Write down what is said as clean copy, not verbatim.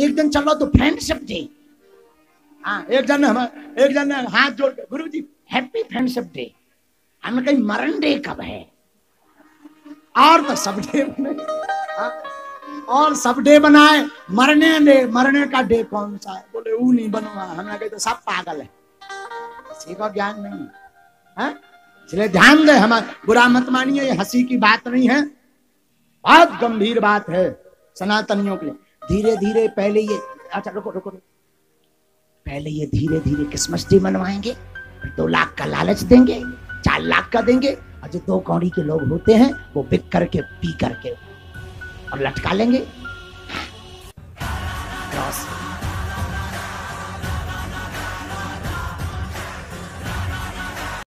एक दिन चलो तो फ्रेंडशिप डे। हाँ, एक जन हाथ जोड़ के, गुरु जी हैप्पी फ्रेंडशिप डे। हमने कही मरण डे कब है? और तो सब डे बने, और सब डे बनाए, मरने का डे कौन सा है? बोले वो नहीं बनवा। हमने कही तो सब पागल है, किसी को ज्ञान नहीं है। इसलिए ध्यान दे, हमारा बुरा मत मानिए, ये हंसी की बात नहीं है, बहुत गंभीर बात है सनातनियों के लिए। धीरे धीरे पहले ये, अच्छा रुको रुको, पहले ये धीरे धीरे क्रिसमस डे मनवाएंगे, फिर 2 लाख का लालच देंगे, 4 लाख का देंगे, और जो 2 कौड़ी के लोग होते हैं वो बिक करके पी करके और लटका लेंगे। क्रॉस